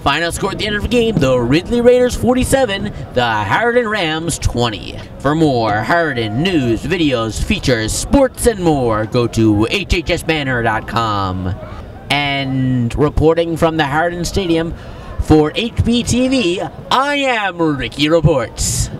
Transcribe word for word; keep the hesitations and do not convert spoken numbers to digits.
Final score at the end of the game, the Ridley Raiders forty-seven, the Harridan Rams twenty. For more Harridan news, videos, features, sports, and more, go to H H S banner dot com. And reporting from the Harridan Stadium for H B T V, I am Ricky Reports.